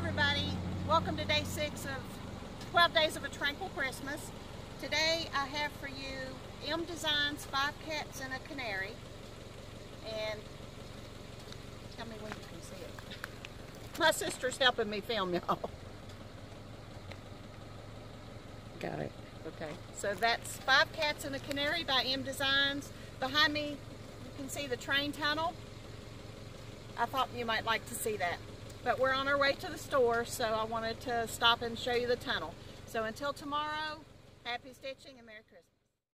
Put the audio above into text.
everybody, welcome to day 6 of 12 Days of a Tranquil Christmas. Today I have for you M Designs 5 Cats and a Canary, and tell me when you can see it. My sister's helping me film, y'all. Got it. Okay, so that's 5 Cats and a Canary by M Designs. Behind me you can see the train tunnel. I thought you might like to see that. But we're on our way to the store, so I wanted to stop and show you the tunnel. So until tomorrow, happy stitching.